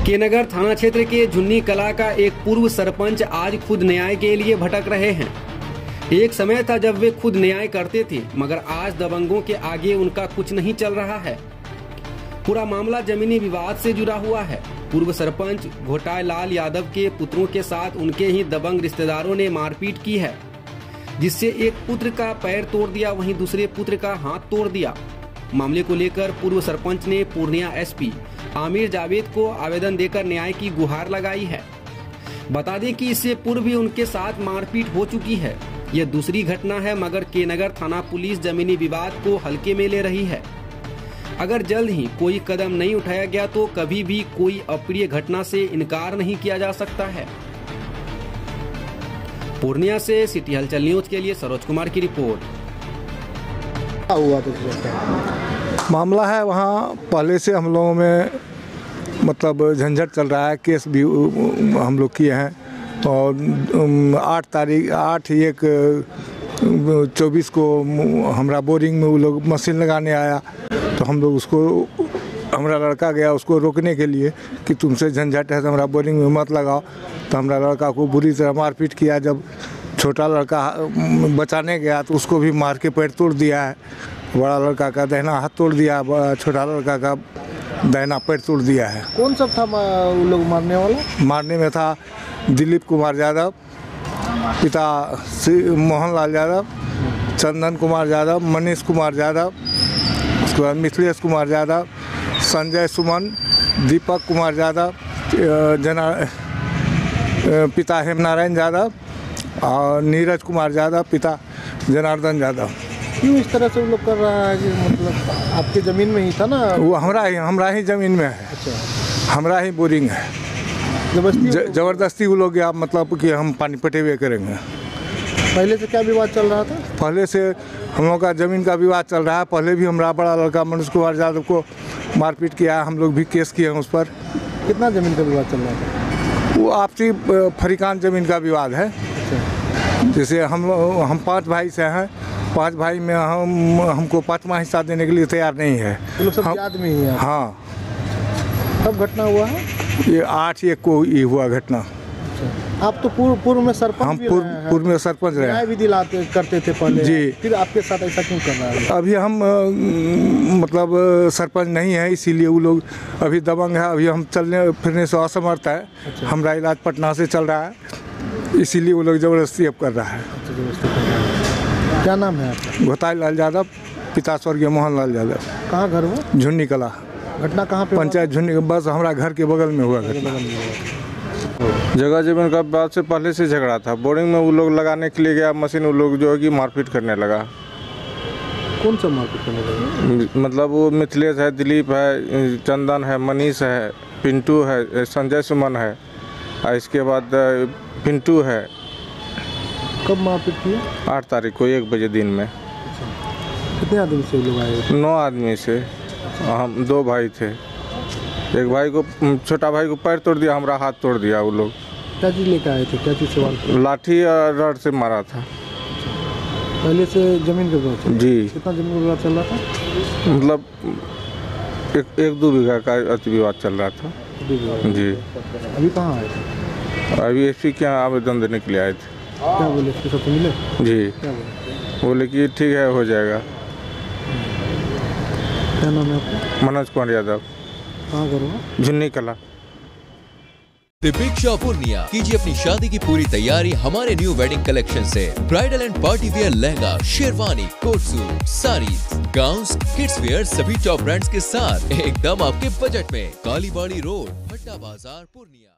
के नगर थाना क्षेत्र के झुन्नी कला का एक पूर्व सरपंच आज खुद न्याय के लिए भटक रहे हैं। एक समय था जब वे खुद न्याय करते थे, मगर आज दबंगों के आगे उनका कुछ नहीं चल रहा है। पूरा मामला जमीनी विवाद से जुड़ा हुआ है। पूर्व सरपंच घोटालाल यादव के पुत्रों के साथ उनके ही दबंग रिश्तेदारों ने मारपीट की है, जिससे एक पुत्र का पैर तोड़ दिया, वहीं दूसरे पुत्र का हाथ तोड़ दिया। मामले को लेकर पूर्व सरपंच ने पूर्णिया एसपी आमिर जावेद को आवेदन देकर न्याय की गुहार लगाई है। बता दें कि इससे पूर्व भी उनके साथ मारपीट हो चुकी है। यह दूसरी घटना है, मगर के नगर थाना पुलिस जमीनी विवाद को हल्के में ले रही है। अगर जल्द ही कोई कदम नहीं उठाया गया तो कभी भी कोई अप्रिय घटना से इनकार नहीं किया जा सकता है। पूर्णिया से सिटी हलचल न्यूज के लिए सरोज कुमार की रिपोर्ट। हुआ तो मामला है, वहाँ पहले से हम लोगों में मतलब झंझट चल रहा है। केस भी हम लोग किए हैं और 8/1/24 को हमारा बोरिंग में वो लोग मशीन लगाने आया, तो हम लोग उसको, हमारा लड़का गया उसको रोकने के लिए कि तुमसे झंझट है तो हमारा बोरिंग में मत लगाओ। तो हमारा लड़का को बुरी तरह मारपीट किया। जब छोटा लड़का बचाने गया तो उसको भी मार के पैर तोड़ दिया है। बड़ा लड़का का दाहिना हाथ तोड़ दिया, छोटा लड़का का दाहिना पैर तोड़ दिया है। कौन सब था वो लोग मारने वाला? मारने में था दिलीप कुमार यादव, पिता मोहनलाल यादव, चंदन कुमार यादव, मनीष कुमार यादव, उसके बाद मिथिलेश कुमार यादव, संजय सुमन, दीपक कुमार यादव, पिता हेमनारायण यादव और नीरज कुमार यादव, पिता जनार्दन यादव। क्यों इस तरह से वो लोग कर रहा है कि मतलब आपके ज़मीन में ही था ना? वो हमरा ही ज़मीन में है। अच्छा, हमरा ही बोरिंग है। ज़बरदस्ती वो लोग या मतलब कि हम पानी पटेवे करेंगे। पहले से क्या विवाद चल रहा था? पहले से हम लोग का ज़मीन का विवाद चल रहा है। पहले भी हमारा बड़ा लड़का मनोज कुमार यादव को मारपीट किया, हम लोग भी केस किए हैं उस पर। कितना ज़मीन का विवाद चल रहा था? वो आपसी फरीकान ज़मीन का विवाद है। जैसे हम 5 भाई से हैं, 5 भाई में हमको 5वां हिस्सा देने के लिए तैयार नहीं है। लोग सब याद में ही है। हाँ। कब घटना हुआ है? ये 8/1 को ये हुआ घटना। अच्छा। आप तो पूर्व में सरपंच? हम पूर्व में सरपंच रहे। न्याय भी दिलाते करते थे पहले जी। फिर आपके साथ ऐसा क्यों कर रहा है? अभी हम मतलब सरपंच नहीं है, इसीलिए वो लोग अभी दबंग है। अभी हम चलने फिरने से असमर्थ है। अच्छा। हमारा इलाज पटना से चल रहा है, इसीलिए वो लोग ज़बरदस्ती अब कर रहा है। क्या नाम है आपका? घोटालाल यादव, पिता स्वर्गीय मोहनलाल यादव। कहाँ घर हुआ? झुन्नी कला। घटना कहाँ पे? पंचायत झुन्नी, बस हमारा घर के बगल में हुआ घटना। जगह जमीन का बात से पहले से झगड़ा था। बोरिंग में वो लोग लगाने के लिए गया मशीन, वो लोग जो है कि मारपीट करने लगा। कौन सा मारपीट करने लगा? मतलब वो मिथिलेश है, दिलीप है, चंदन है, मनीष है, पिंटू है, संजय सुमन है, और इसके बाद पिंटू है। कब मारपीट किया? 8 तारीख को 1 बजे दिन में। कितने आदमी से लोग आए? 9 आदमी से। हम 2 भाई थे। एक भाई को, छोटा भाई को पैर तोड़ दिया, हमारा हाथ तोड़ दिया। वो लोग क्या चीज़ लेकर आए थे? क्या चीज़ से? लाठी और रड से मारा था। पहले से ज़मीन का विवाद? जी। कितना ज़मीन का विवाद चल रहा था? मतलब 1-2 बीघा का अति विवाद चल रहा था। जी। अभी कहाँ आए थे? अभी एसपी के यहाँ आवेदन देने के लिए आए थे। क्या बोले? इसके साथ मिले? जी। क्या बोले? बोले कि ठीक है, हो जाएगा। क्या नाम है आपका? मनोज कुमार यादव। कहाँ घर हुआ? झुन्नी कला। दीपिका पूर्णिया, कीजिए अपनी शादी की पूरी तैयारी हमारे न्यू वेडिंग कलेक्शन से। Bridal and party wear lehenga, sherwani, coat suit, saris, gowns, kids wear सभी टॉप ब्रांड्स के साथ एकदम आपके बजट में। कालीबाड़ी रोड, भट्टा बाजार, पूर्णिया।